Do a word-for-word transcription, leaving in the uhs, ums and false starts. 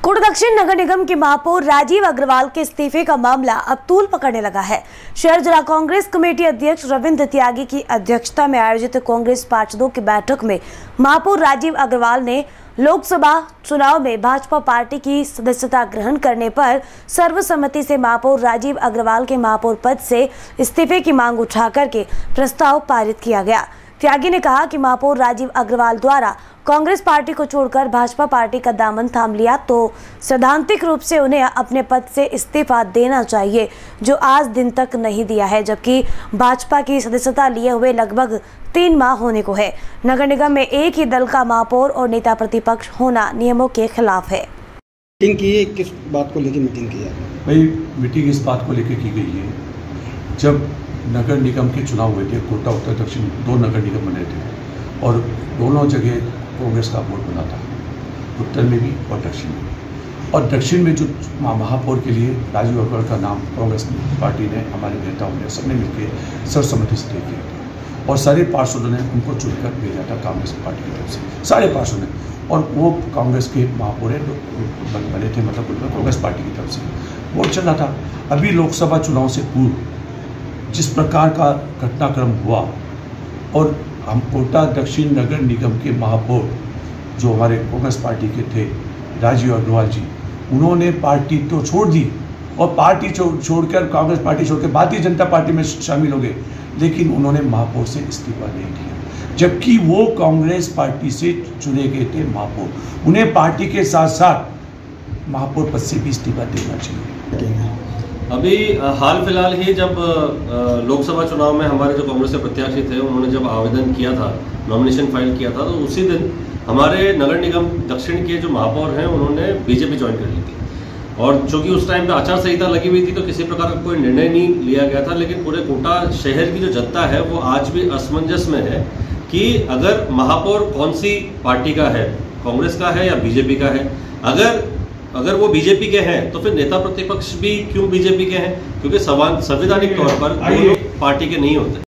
कोटा दक्षिण नगर निगम के महापौर राजीव अग्रवाल के इस्तीफे का मामला अब तूल पकड़ने लगा है। शहर जिला कांग्रेस कमेटी अध्यक्ष रविंद्र त्यागी की अध्यक्षता में आयोजित कांग्रेस पार्षदों की बैठक में महापौर राजीव अग्रवाल ने लोकसभा चुनाव में भाजपा पार्टी की सदस्यता ग्रहण करने पर सर्वसम्मति से महापौर राजीव अग्रवाल के महापौर पद से इस्तीफे की मांग उठा करके प्रस्ताव पारित किया गया। त्यागी ने कहा कि महापौर राजीव अग्रवाल द्वारा कांग्रेस पार्टी को छोड़कर भाजपा पार्टी का दामन थाम लिया तो सैद्धांतिक रूप से उन्हें अपने पद से इस्तीफा देना चाहिए, जो आज दिन तक नहीं दिया है, जबकि भाजपा की सदस्यता लिए हुए लगभग तीन माह होने को है। नगर निगम में एक ही दल का महापौर और नेता प्रतिपक्ष होना नियमों के खिलाफ है। मीटिंग की है, किस बात को लेकर मीटिंग की है? भाई मीटिंग इस बात को लेकर की गई है, जब नगर निगम के चुनाव हुए थे, कोटा उत्तर दक्षिण दो नगर निगम बने थे और दोनों जगह कांग्रेस का बोर्ड बना था, उत्तर में भी और दक्षिण में भी। और दक्षिण में जो महापौर के लिए राजीव अग्रवाल का नाम कांग्रेस पार्टी ने, हमारे नेताओं ने, सबने मिलकर सर्वसम्मति से तय किया था और सारे पार्षदों ने उनको चुनकर भेजा था कांग्रेस पार्टी की तरफ से, सारे पार्षदों ने। और वो कांग्रेस के महापौर बने थे, मतलब उनमें कांग्रेस पार्टी की तरफ से वोट चल रहा था। अभी लोकसभा चुनाव से पूर्व जिस प्रकार का घटनाक्रम हुआ और हम कोटा दक्षिण नगर निगम के महापौर जो हमारे कांग्रेस पार्टी के थे राजीव अग्रवाल जी, उन्होंने पार्टी तो छोड़ दी और पार्टी छोड़कर कांग्रेस पार्टी छोड़कर भारतीय जनता पार्टी में शामिल हो गए, लेकिन उन्होंने महापौर से इस्तीफा नहीं दिया, जबकि वो कांग्रेस पार्टी से चुने गए थे महापौर। उन्हें पार्टी के साथ साथ महापौर पद से भी इस्तीफा देना चाहिए। अभी हाल फिलहाल ही जब लोकसभा चुनाव में हमारे जो कांग्रेस के प्रत्याशी थे, उन्होंने जब आवेदन किया था, नॉमिनेशन फाइल किया था, तो उसी दिन हमारे नगर निगम दक्षिण के जो महापौर हैं उन्होंने बीजेपी ज्वाइन कर ली थी। और चूंकि उस टाइम पे आचार संहिता लगी हुई थी तो किसी प्रकार का कोई निर्णय नहीं लिया गया था, लेकिन पूरे कोटा शहर की जो जनता है वो आज भी असमंजस में है कि अगर महापौर कौन सी पार्टी का है, कांग्रेस का है या बीजेपी का है। अगर अगर वो बीजेपी के हैं तो फिर नेता प्रतिपक्ष भी क्यों बीजेपी के हैं, क्योंकि संवैधानिक तौर पर दोनों पार्टी के नहीं होते।